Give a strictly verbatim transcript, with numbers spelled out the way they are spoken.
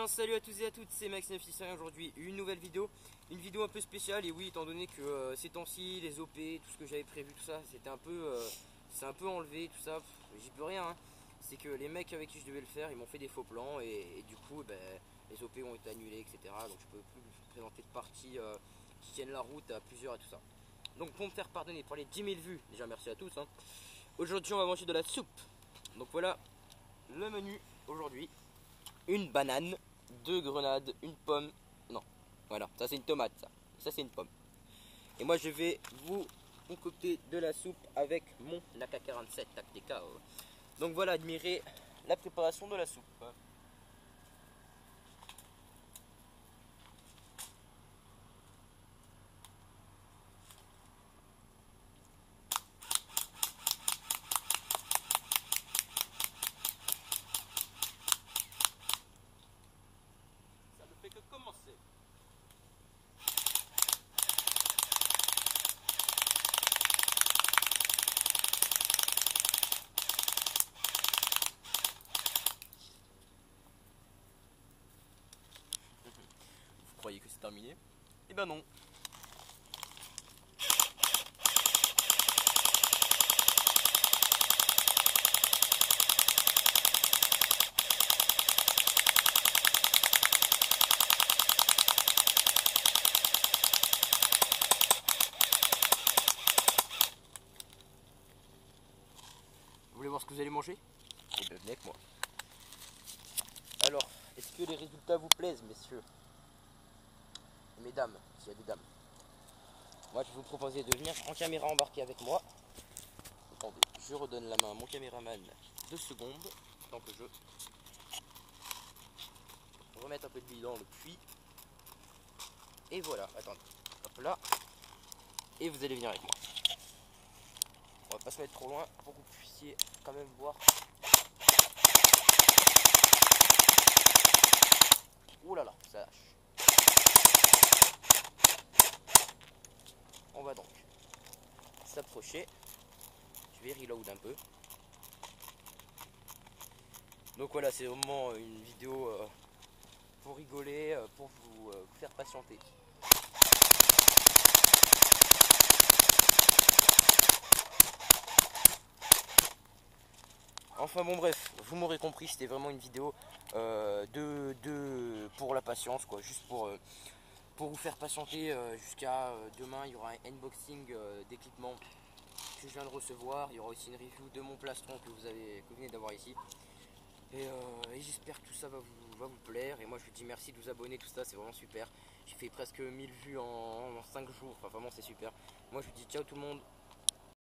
salut à tous et à toutes, c'est Max neuf six un. Aujourd'hui une nouvelle vidéo, une vidéo un peu spéciale. Et oui, étant donné que euh, ces temps-ci, les O P, tout ce que j'avais prévu, tout ça, c'était un peu, euh, c'est un peu enlevé, tout ça, j'y peux rien, hein. C'est que les mecs avec qui je devais le faire, ils m'ont fait des faux plans. Et, et du coup, ben, les O P ont été annulés, etc. Donc je peux plus présenter de parties euh, qui tiennent la route à plusieurs et tout ça. Donc pour me faire pardonner pour les dix mille vues, déjà merci à tous, hein. Aujourd'hui on va manger de la soupe. Donc voilà le menu aujourd'hui. Une banane, deux grenades, une pomme. Non, voilà, ça c'est une tomate, ça. Ça c'est une pomme. Et moi je vais vous concocter de la soupe avec mon A K quarante-sept T A C T K. Donc voilà, admirez la préparation de la soupe. Ça ne fait que commencer. Vous croyez que c'est terminé? Eh ben non. Vous voulez voir ce que vous allez manger? Eh bien, venez avec moi. Alors, est-ce que les résultats vous plaisent, messieurs? Mesdames, s'il y a des dames. Moi, je vais vous proposer de venir en caméra embarquée avec moi. Attendez, je redonne la main à mon caméraman deux secondes. Tant que je remette un peu de billes dans le puits. Et voilà, attendez. Hop là. Et vous allez venir avec moi. On va pas se mettre trop loin pour que vous puissiez quand même voir. Ouh là là, ça lâche. On va donc s'approcher. Je vais reload un peu. Donc voilà, c'est vraiment une vidéo euh, pour rigoler, euh, pour vous, euh, vous faire patienter. Enfin bon bref, vous m'aurez compris, c'était vraiment une vidéo euh, de, de, pour la patience, quoi, juste pour, euh, pour vous faire patienter euh, jusqu'à euh, demain. Il y aura un unboxing euh, d'équipement que je viens de recevoir. Il y aura aussi une review de mon plastron que vous, avez, que vous venez d'avoir ici. Et, euh, et j'espère que tout ça va vous, va vous plaire. Et moi je vous dis merci de vous abonner, tout ça, c'est vraiment super. J'ai fait presque mille vues en, en cinq jours, enfin vraiment c'est super. Moi je vous dis ciao tout le monde.